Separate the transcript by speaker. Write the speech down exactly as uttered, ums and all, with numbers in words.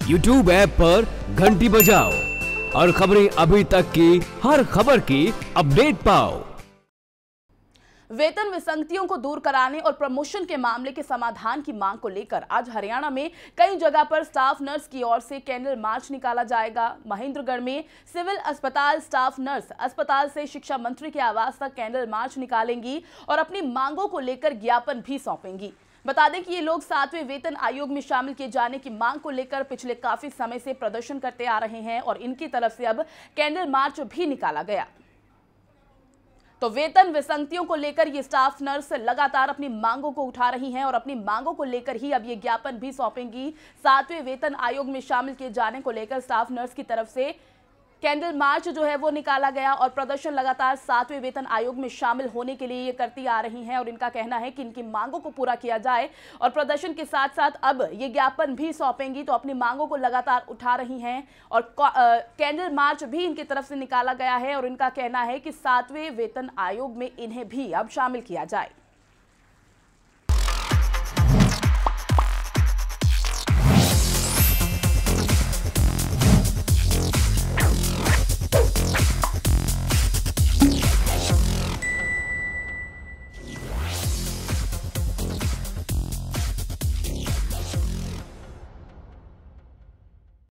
Speaker 1: YouTube app पर घंटी बजाओ और खबरें अभी तक की हर खबर की अपडेट पाओ।
Speaker 2: वेतन विसंगतियों को दूर कराने और प्रमोशन के मामले के समाधान की मांग को लेकर आज हरियाणा में कई जगह पर स्टाफ नर्स की ओर से कैंडल मार्च निकाला जाएगा। महेंद्रगढ़ में सिविल अस्पताल स्टाफ नर्स अस्पताल से शिक्षा मंत्री के आवास तक कैंडल मार्च निकालेंगी और अपनी मांगों को लेकर ज्ञापन भी सौंपेंगी। बता दें कि ये लोग सातवें वेतन आयोग में शामिल किए जाने की मांग को लेकर पिछले काफी समय से प्रदर्शन करते आ रहे हैं और इनकी तरफ से अब कैंडल मार्च भी निकाला गया। तो वेतन विसंगतियों को लेकर ये स्टाफ नर्स लगातार अपनी मांगों को उठा रही हैं और अपनी मांगों को लेकर ही अब ये ज्ञापन भी सौंपेंगी। सातवें वेतन आयोग में शामिल किए जाने को लेकर स्टाफ नर्स की तरफ से कैंडल मार्च जो है वो निकाला गया और प्रदर्शन लगातार सातवें वेतन आयोग में शामिल होने के लिए ये करती आ रही हैं और इनका कहना है कि इनकी मांगों को पूरा किया जाए और प्रदर्शन के साथ साथ अब ये ज्ञापन भी सौंपेंगी। तो अपनी मांगों को लगातार उठा रही हैं और कैंडल मार्च भी इनकी तरफ से निकाला गया है और इनका कहना है कि सातवें वेतन आयोग में इन्हें भी अब शामिल किया जाए।